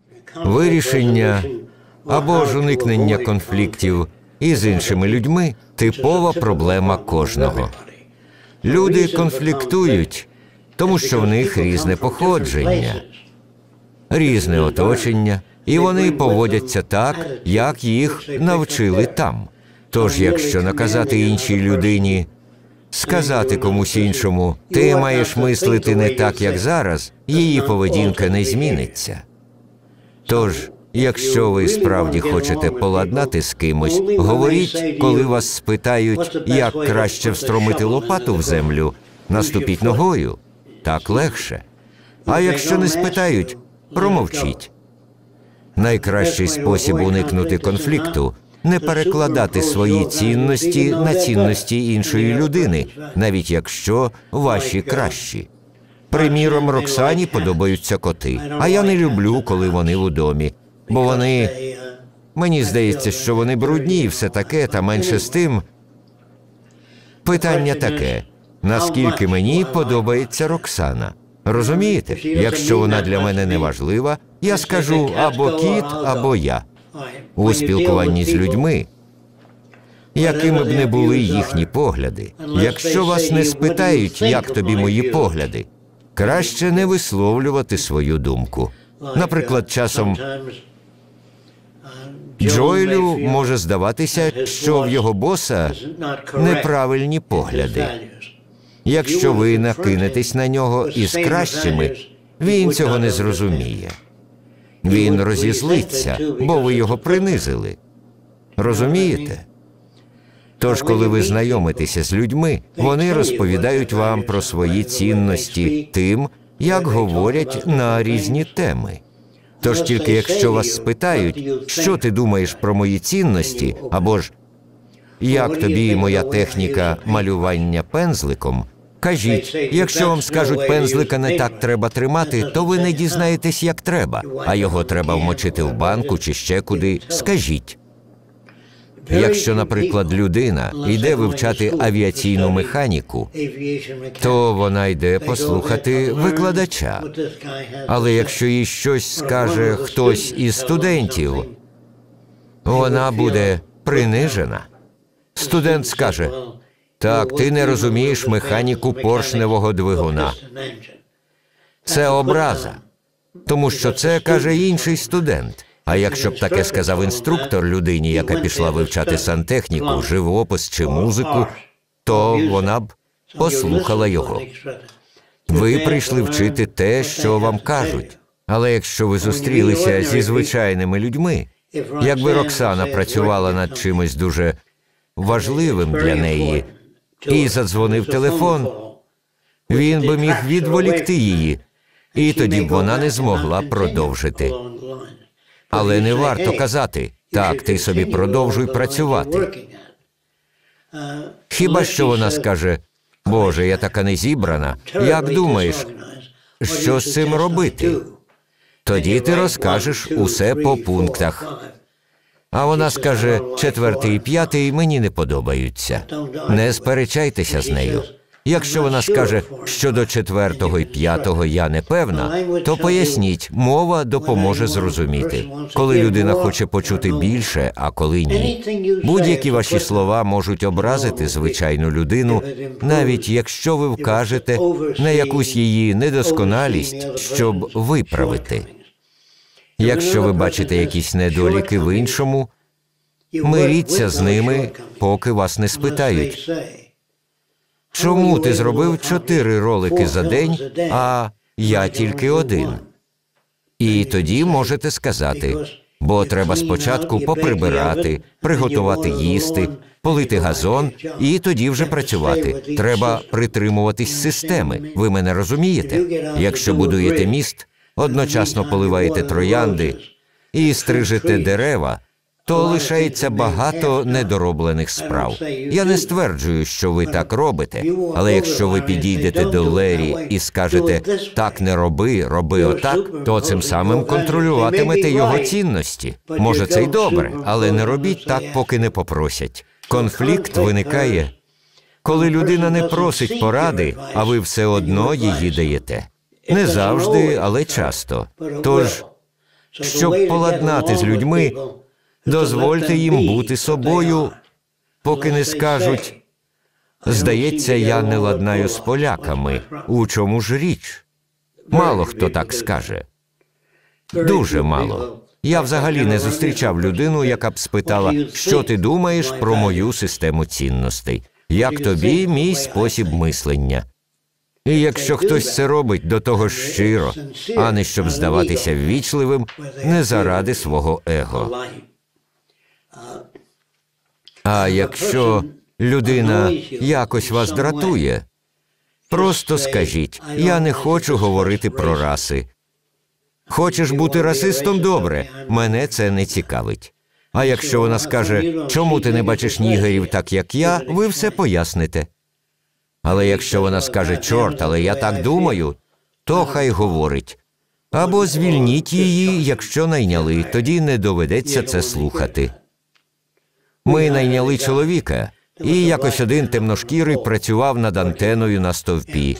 Вирішення або ж уникнення конфліктів із іншими людьми – типова проблема кожного. Люди конфліктують, тому що в них різне походження, різне оточення, і вони поводяться так, як їх навчили там. Тож, якщо наказати іншій людині, сказати комусь іншому, ти маєш мислити не так, як зараз, її поведінка не зміниться. Тож, якщо ви справді хочете поладнати з кимось, говоріть, коли вас спитають, як краще встромити лопату в землю, наступіть ногою. Так легше. А якщо не спитають, промовчіть. Найкращий спосіб уникнути конфлікту – не перекладати свої цінності на цінності іншої людини, навіть якщо ваші кращі. Приміром, Роксані подобаються коти, а я не люблю, коли вони у домі, бо вони... Мені здається, що вони брудні і все таке, та менше з тим. Питання таке, наскільки мені подобається Роксана? Розумієте? Якщо вона для мене не важлива, я скажу або кіт, або я. У спілкуванні з людьми, якими б не були їхні погляди, якщо вас не спитають, як тобі мої погляди, краще не висловлювати свою думку. Наприклад, часом Джоелю може здаватися, що в його боса неправильні погляди. Якщо ви накинетесь на нього із кращими, він цього не зрозуміє. Він розізлиться, бо ви його принизили. Розумієте? Тож, коли ви знайомитеся з людьми, вони розповідають вам про свої цінності тим, як говорять на різні теми. Тож тільки якщо вас спитають, що ти думаєш про мої цінності, або ж як тобі моя техніка малювання пензликом, кажіть, якщо вам скажуть, пензлика не так треба тримати, то ви не дізнаєтесь, як треба, а його треба вмочити в банку чи ще куди, скажіть. Якщо, наприклад, людина йде вивчати авіаційну механіку, то вона йде послухати викладача. Але якщо їй щось скаже хтось із студентів, вона буде принижена. Студент скаже, так, ти не розумієш механіку поршневого двигуна. Це образа, тому що це каже інший студент. А якщо б таке сказав інструктор людині, яка пішла вивчати сантехніку, живопис чи музику, то вона б послухала його. Ви прийшли вчити те, що вам кажуть. Але якщо ви зустрілися зі звичайними людьми, якби Роксана працювала над чимось дуже важливим для неї, і задзвонив телефон, він би міг відволікти її, і тоді б вона не змогла продовжити. Але не варто казати, так, ти собі продовжуй працювати. Хіба що вона скаже, Боже, я така не зібрана, як думаєш, що з цим робити? Тоді ти розкажеш усе по пунктах. А вона скаже, 4 і 5 мені не подобаються. Не сперечайтеся з нею. Якщо вона скаже, що до 4 і 5 я не певна, то поясніть, мова допоможе зрозуміти, коли людина хоче почути більше, а коли ні. Будь-які ваші слова можуть образити звичайну людину, навіть якщо ви вкажете на якусь її недосконалість, щоб виправити. Якщо ви бачите якісь недоліки в іншому, миріться з ними, поки вас не спитають. Чому ти зробив 4 ролики за день, а я тільки 1? І тоді можете сказати, бо треба спочатку поприбирати, приготувати їсти, полити газон і тоді вже працювати. Треба притримуватись системи, ви мене розумієте? Якщо будуєте міст, одночасно поливаєте троянди і стрижете дерева, то лишається багато недороблених справ. Я не стверджую, що ви так робите, але якщо ви підійдете до Лері і скажете «так не роби, роби отак», то цим самим контролюватимете його цінності. Може, це й добре, але не робіть так, поки не попросять. Конфлікт виникає, коли людина не просить поради, а ви все одно її даєте. Не завжди, але часто. Тож, Щоб поладнати з людьми, дозвольте їм бути собою, поки не скажуть: «Здається, я не ладнаю з поляками. У чому ж річ?» Мало хто так скаже. Дуже мало. Я взагалі не зустрічав людину, яка б спитала: «Що ти думаєш про мою систему цінностей? Як тобі мій спосіб мислення?» І якщо хтось це робить, до того ж щиро, а не щоб здаватися ввічливим, не заради свого его. А якщо людина якось вас дратує, просто скажіть: «Я не хочу говорити про раси». Хочеш бути расистом – добре, мене це не цікавить. А якщо вона скаже: «Чому ти не бачиш нігерів так, як я?», ви все поясните. Але якщо вона скаже: «Чорт, але я так думаю», то хай говорить. Або звільніть її, якщо найняли, тоді не доведеться це слухати. Ми найняли чоловіка, і якось один темношкірий працював над антеною на стовпі.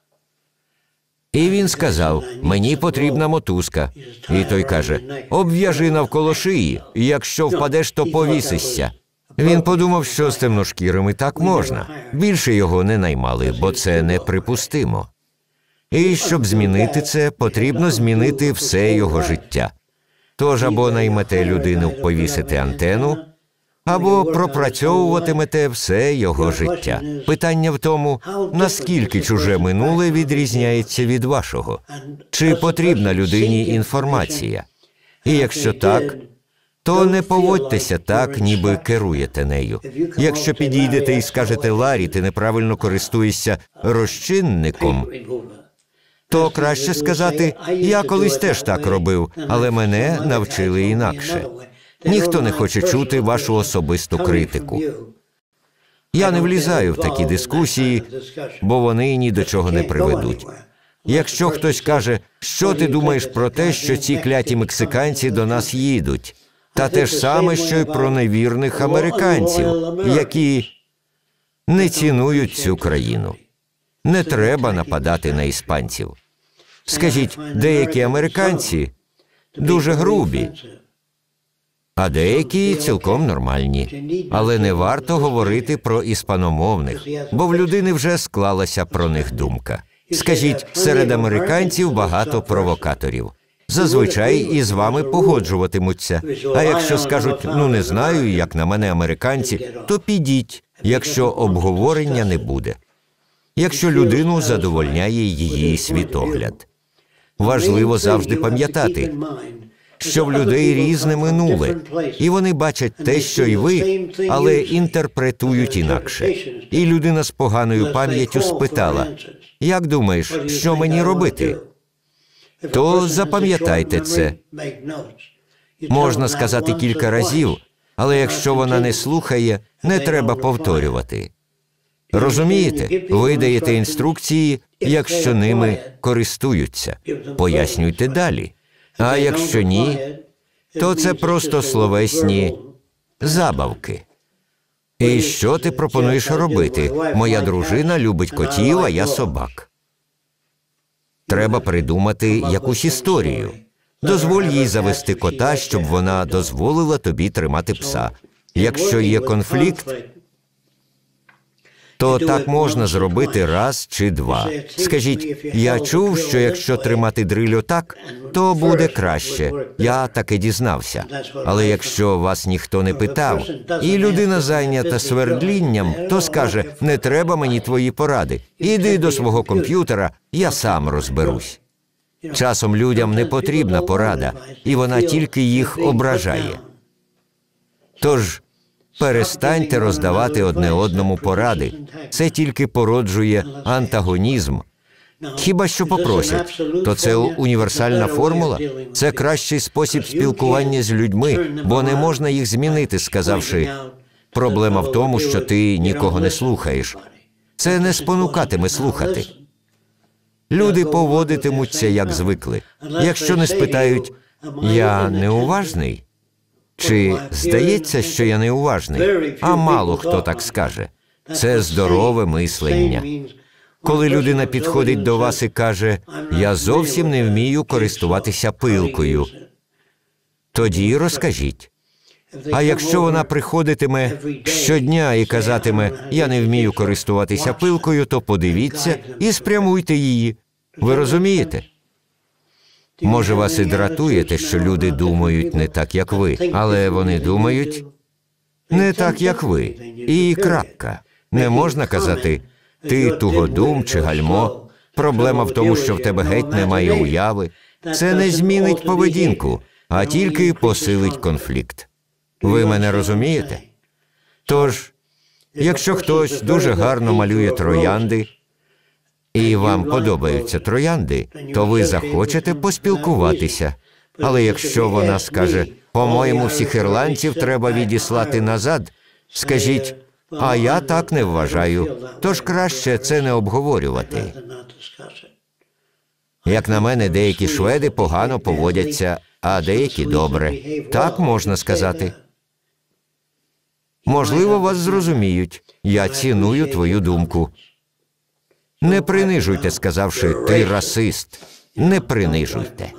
І він сказав: «Мені потрібна мотузка». І той каже: «Обв'яжи навколо шиї, якщо впадеш, то повісишся». Він подумав, що з темношкірими так можна. Більше його не наймали, бо це неприпустимо. І щоб змінити це, потрібно змінити все його життя. Тож або наймете людину повісити антену, або пропрацьовуватимете все його життя. Питання в тому, наскільки чуже минуле відрізняється від вашого. Чи потрібна людині інформація? І якщо так, то не поводьтеся так, ніби керуєте нею. Якщо підійдете і скажете: «Ларі, ти неправильно користуєшся розчинником», то краще сказати: «Я колись теж так робив, але мене навчили інакше». Ніхто не хоче чути вашу особисту критику. Я не влізаю в такі дискусії, бо вони ні до чого не приведуть. Якщо хтось каже: «Що ти думаєш про те, що ці кляті мексиканці до нас їдуть?» Та те ж саме, що й про невірних американців, які не цінують цю країну. Не треба нападати на іспанців. Скажіть, деякі американці дуже грубі, а деякі цілком нормальні. Але не варто говорити про іспаномовних, бо в людини вже склалася про них думка. Скажіть, серед американців багато провокаторів. Зазвичай із вами погоджуватимуться. А якщо скажуть: «Ну, не знаю, як на мене американці», то підіть, якщо обговорення не буде. Якщо людину задовольняє її світогляд. Важливо завжди пам'ятати, що в людей різне минуле, і вони бачать те, що й ви, але інтерпретують інакше. І людина з поганою пам'яттю спитала: «Як думаєш, що мені робити?» То запам'ятайте це. Можна сказати кілька разів, але якщо вона не слухає, не треба повторювати. Розумієте? Ви даєте інструкції, якщо ними користуються. Пояснюйте далі. А якщо ні, то це просто словесні забавки. І що ти пропонуєш робити? Моя дружина любить котів, а я собак. Треба придумати якусь історію. Дозволь їй завести кота, щоб вона дозволила тобі тримати пса. Якщо є конфлікт, то так можна зробити раз чи два. Скажіть: «Я чув, що якщо тримати дриль так, то буде краще. Я таки дізнався. Але якщо вас ніхто не питав, і людина зайнята свердлінням, то скаже: «Не треба мені твої поради. Іди до свого комп'ютера, я сам розберусь». Часом людям не потрібна порада, і вона тільки їх ображає. Тож, перестаньте роздавати одне одному поради. Це тільки породжує антагонізм. Хіба що попросять, то це універсальна формула. Це кращий спосіб спілкування з людьми, бо не можна їх змінити, сказавши: «Проблема в тому, що ти нікого не слухаєш». Це не спонукатиме слухати. Люди поводитимуться, як звикли. Якщо не спитають: «Я неуважний?» Чи здається, що я неуважний? А мало хто так скаже. Це здорове мислення. Коли людина підходить до вас і каже: «Я зовсім не вмію користуватися пилкою», тоді розкажіть. А якщо вона приходитиме щодня і казатиме, я не вмію користуватися пилкою, то подивіться і спрямуйте її. Ви розумієте? Може, вас і дратує те, що люди думають не так, як ви, але вони думають не так, як ви. І крапка. Не можна казати, ти тугодум чи гальмо. Проблема в тому, що в тебе геть немає уяви. Це не змінить поведінку, а тільки посилить конфлікт. Ви мене розумієте? Тож, якщо хтось дуже гарно малює троянди, і вам подобаються троянди, то ви захочете поспілкуватися. Але якщо вона скаже, по-моєму, всіх ірландців треба відіслати назад, скажіть, а я так не вважаю, тож краще це не обговорювати. Як на мене, деякі шведи погано поводяться, а деякі добре. Так можна сказати. Можливо, вас зрозуміють. Я ціную твою думку. Не принижуйте, сказавши, ти расист. Не принижуйте.